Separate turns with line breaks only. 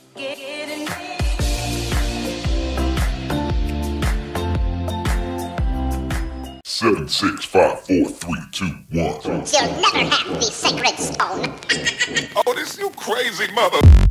Seven, 6, 5, 4, 3, 2, 1.
You'll never have the sacred stone.
Oh, this you crazy mother.